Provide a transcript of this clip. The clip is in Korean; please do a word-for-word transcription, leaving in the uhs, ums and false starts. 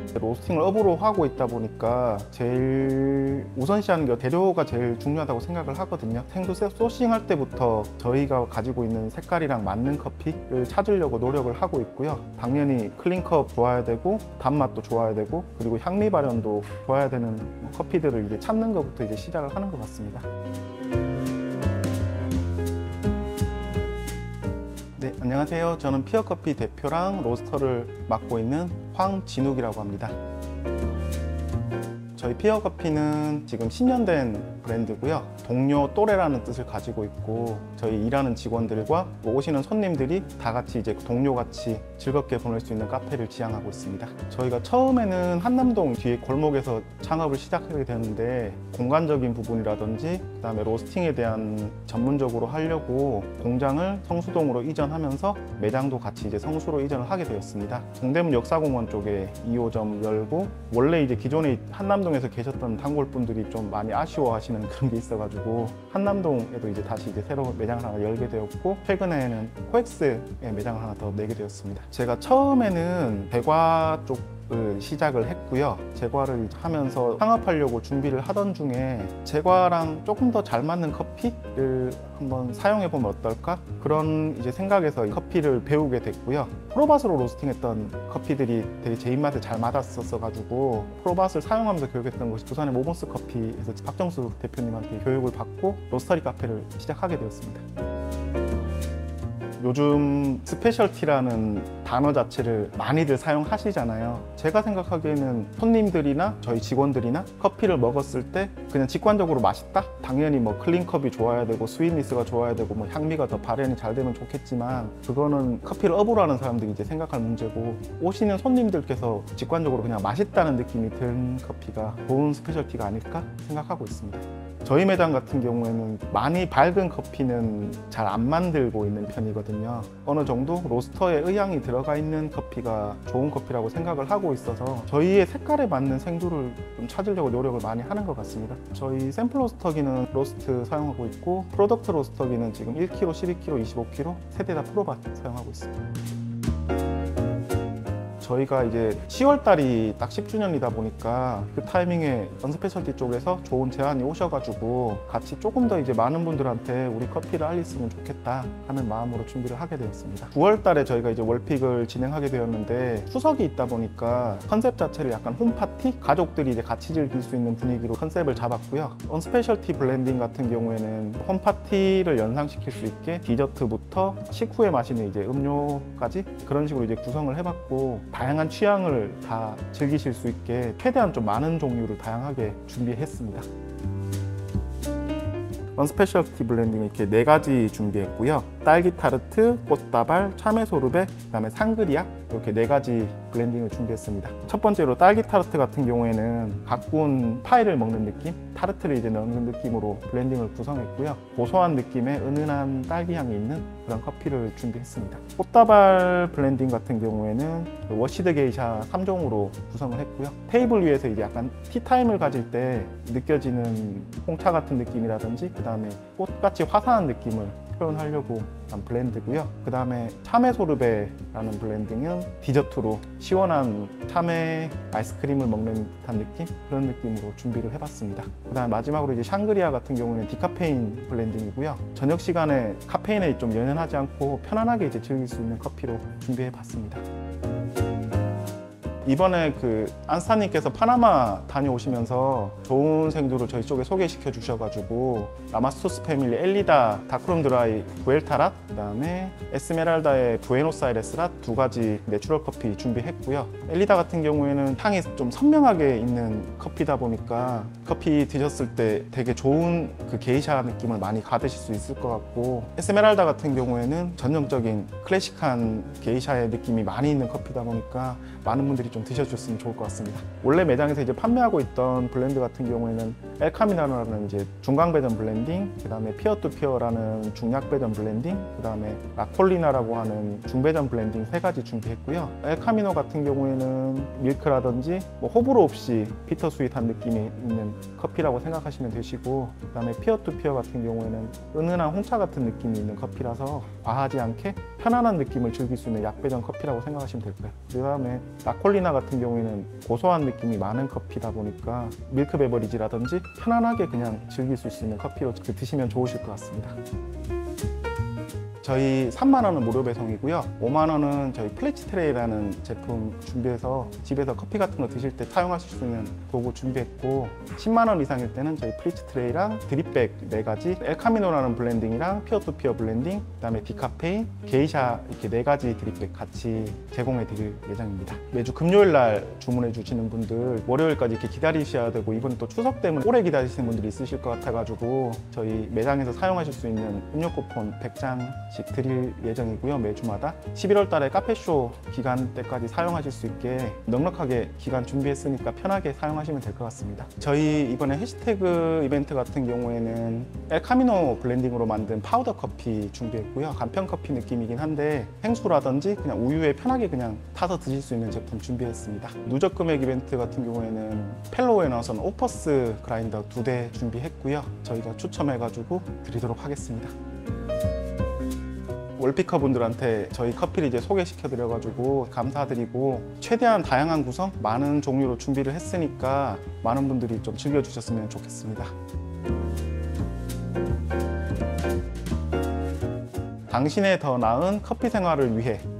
로스팅을 업으로 하고 있다 보니까 제일 우선시하는 게 재료가 제일 중요하다고 생각을 하거든요. 생두 소싱할 때부터 저희가 가지고 있는 색깔이랑 맞는 커피를 찾으려고 노력을 하고 있고요. 당연히 클린컵 좋아야 되고 단맛도 좋아야 되고 그리고 향미 발현도 좋아야 되는 커피들을 이제 찾는 것부터 이제 시작을 하는 것 같습니다. 네, 안녕하세요. 저는 피어커피 대표랑 로스터를 맡고 있는 황진욱이라고 합니다. 저희 피어커피는 지금 십 년 된 브랜드고요. 동료 또래라는 뜻을 가지고 있고 저희 일하는 직원들과 오시는 손님들이 다 같이 이제 동료같이 즐겁게 보낼 수 있는 카페를 지향하고 있습니다. 저희가 처음에는 한남동 뒤에 골목에서 창업을 시작하게 되는데 공간적인 부분이라든지 그다음에 로스팅에 대한 전문적으로 하려고 공장을 성수동으로 이전하면서 매장도 같이 이제 성수로 이전을 하게 되었습니다. 동대문 역사공원 쪽에 이 호점 열고 원래 이제 기존에 한남동에서 계셨던 단골분들이 좀 많이 아쉬워하시는 그런 게 있어가지고 한남동에도 이제 다시 이제 새로 매장을 하나 열게 되었고 최근에는 코엑스에 매장을 하나 더 내게 되었습니다. 제가 처음에는 제과 쪽 시작을 했고요. 제과를 하면서 창업하려고 준비를 하던 중에 제과랑 조금 더 잘 맞는 커피를 한번 사용해 보면 어떨까? 그런 이제 생각에서 커피를 배우게 됐고요. 프로바스로 로스팅했던 커피들이 되게 제 입맛에 잘 맞았었어 가지고 프로바스를 사용하면서 교육했던 것이 부산의 모본스 커피에서 박정수 대표님한테 교육을 받고 로스터리 카페를 시작하게 되었습니다. 요즘 스페셜티라는 단어 자체를 많이들 사용하시잖아요. 제가 생각하기에는 손님들이나 저희 직원들이나 커피를 먹었을 때 그냥 직관적으로 맛있다? 당연히 뭐 클린컵이 좋아야 되고 스윗니스가 좋아야 되고 뭐 향미가 더 발현이 잘 되면 좋겠지만 그거는 커피를 업으로 하는 사람들이 이제 생각할 문제고 오시는 손님들께서 직관적으로 그냥 맛있다는 느낌이 든 커피가 좋은 스페셜티가 아닐까 생각하고 있습니다. 저희 매장 같은 경우에는 많이 밝은 커피는 잘 안 만들고 있는 편이거든요. 어느 정도 로스터에 의향이 들어가 있는 커피가 좋은 커피라고 생각을 하고 있어서 저희의 색깔에 맞는 생두를 좀 찾으려고 노력을 많이 하는 것 같습니다. 저희 샘플 로스터기는 로스트 사용하고 있고 프로덕트 로스터기는 지금 일 킬로그램, 십이 킬로그램, 이십오 킬로그램 세 대 다 프로바 사용하고 있습니다. 저희가 이제 시월 달이 딱 십 주년이다 보니까 그 타이밍에 언스페셜티 쪽에서 좋은 제안이 오셔가지고 같이 조금 더 이제 많은 분들한테 우리 커피를 알렸으면 좋겠다 하는 마음으로 준비를 하게 되었습니다. 구월 달에 저희가 이제 월픽을 진행하게 되었는데 추석이 있다 보니까 컨셉 자체를 약간 홈파티? 가족들이 이제 같이 즐길 수 있는 분위기로 컨셉을 잡았고요. 언스페셜티 블렌딩 같은 경우에는 홈파티를 연상시킬 수 있게 디저트부터 식후에 마시는 이제 음료까지 그런 식으로 이제 구성을 해봤고 다양한 취향을 다 즐기실 수 있게 최대한 좀 많은 종류를 다양하게 준비했습니다. 언스페셜티 블렌딩 이렇게 네 가지 준비했고요. 딸기 타르트, 꽃다발, 참외 소르베, 그다음에 상그리아 이렇게 네 가지 블렌딩을 준비했습니다. 첫 번째로 딸기 타르트 같은 경우에는 가꾼 파이를 먹는 느낌, 타르트를 이제 넣는 느낌으로 블렌딩을 구성했고요. 고소한 느낌의 은은한 딸기 향이 있는 그런 커피를 준비했습니다. 꽃다발 블렌딩 같은 경우에는 워시드 게이샤 삼 종으로 구성을 했고요. 테이블 위에서 이제 약간 티타임을 가질 때 느껴지는 홍차 같은 느낌이라든지 그 다음에 꽃같이 화사한 느낌을 표현하려고 한 블렌드고요. 그 다음에 참외 소르베라는 블렌딩은 디저트로 시원한 참외 아이스크림을 먹는 듯한 느낌? 그런 느낌으로 준비를 해봤습니다. 그 다음 마지막으로 이제 샹그리아 같은 경우는 디카페인 블렌딩이고요. 저녁 시간에 카페인에 좀 연연하지 않고 편안하게 이제 즐길 수 있는 커피로 준비해봤습니다. 이번에 그 안스타님께서 파나마 다녀오시면서 좋은 생두를 저희 쪽에 소개시켜 주셔가지고 라마스토스 패밀리 엘리다 다크룸 드라이 부엘타랏 그 다음에 에스메랄다의 부에노스아이레스랏 두 가지 내추럴 커피 준비했고요. 엘리다 같은 경우에는 향이 좀 선명하게 있는 커피다 보니까 커피 드셨을 때 되게 좋은 그 게이샤 느낌을 많이 받으실 수 있을 것 같고 에스메랄다 같은 경우에는 전형적인 클래식한 게이샤의 느낌이 많이 있는 커피다 보니까 많은 분들이 좀 드셔주셨으면 좋을 것 같습니다. 원래 매장에서 이제 판매하고 있던 블렌드 같은 경우에는 엘카미나라는 이제 중강 배전 블렌딩, 그 다음에 피어 투 피어라는 중약 배전 블렌딩, 그 다음에 라콜리나라고 하는 중배전 블렌딩 세 가지 준비했고요. 엘카미노 같은 경우에는 밀크라든지 뭐 호불호 없이 비터 스윗한 느낌이 있는 커피라고 생각하시면 되시고, 그 다음에 피어 투 피어 같은 경우에는 은은한 홍차 같은 느낌이 있는 커피라서 과하지 않게 편안한 느낌을 즐길 수 있는 약배전 커피라고 생각하시면 될 거예요. 그 다음에 라콜리나 같은 경우에는 고소한 느낌이 많은 커피다 보니까 밀크 베버리지라든지 편안하게 그냥 즐길 수 있는 커피로 드시면 좋으실 것 같습니다. 저희 삼만 원은 무료 배송이고요. 오만 원은 저희 플래치 트레이라는 제품 준비해서 집에서 커피 같은 거 드실 때 사용하실 수 있는 도구 준비했고, 십만 원 이상일 때는 저희 플래치 트레이랑 드립백 네 가지, 엘카미노라는 블렌딩이랑 피어투피어 블렌딩, 그다음에 디카페인, 게이샤 이렇게 네 가지 드립백 같이 제공해 드릴 예정입니다. 매주 금요일 날 주문해 주시는 분들 월요일까지 이렇게 기다리셔야 되고, 이번 또 추석 때문에 오래 기다리시는 분들이 있으실 것 같아가지고 저희 매장에서 사용하실 수 있는 음료 쿠폰 백 장씩 드릴 예정이고요. 매주마다 십일월 달에 카페쇼 기간 때까지 사용하실 수 있게 넉넉하게 기간 준비했으니까 편하게 사용하시면 될 것 같습니다. 저희 이번에 해시태그 이벤트 같은 경우에는 엘카미노 블렌딩으로 만든 파우더 커피 준비했고요. 간편 커피 느낌이긴 한데 생수라든지 그냥 우유에 편하게 그냥 타서 드실 수 있는 제품 준비했습니다. 누적 금액 이벤트 같은 경우에는 펠로우에 나선 오퍼스 그라인더 두 대 준비했고요. 저희가 추첨해가지고 드리도록 하겠습니다. 월피커 분들한테 저희 커피를 이제 소개시켜 드려가지고 감사드리고, 최대한 다양한 구성, 많은 종류로 준비를 했으니까 많은 분들이 좀 즐겨주셨으면 좋겠습니다. 당신의 더 나은 커피 생활을 위해